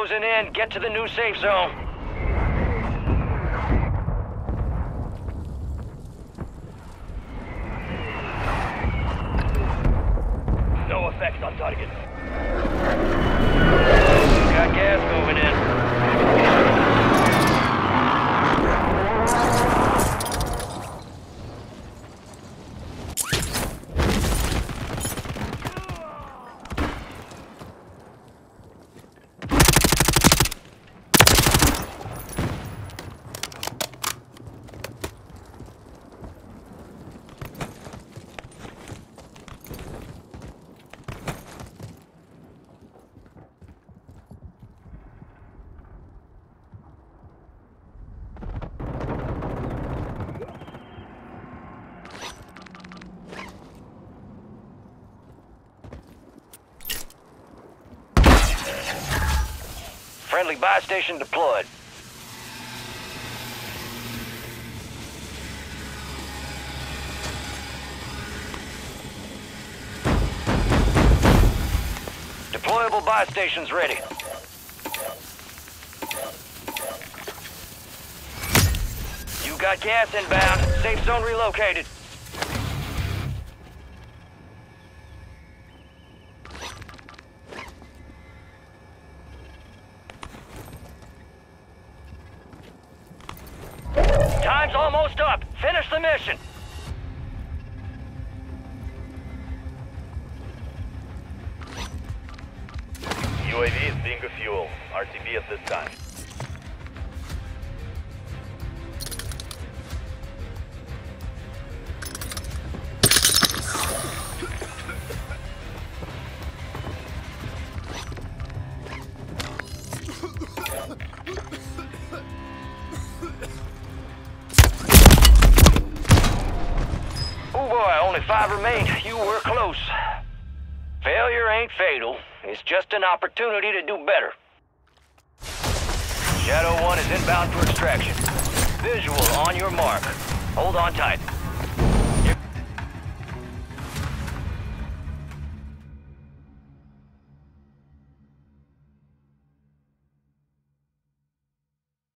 closing in. Get to the new safe zone. No effect on target. Got gas moving in. Friendly buy station deployed. Deployable buy stations ready. You got gas inbound. Safe zone relocated. Time's almost up. Finish the mission. UAV is being refueled. RTB at this time. Oh boy, only 5 remain. You were close. Failure ain't fatal. It's just an opportunity to do better. Shadow 1 is inbound for extraction. Visual on your mark. Hold on tight.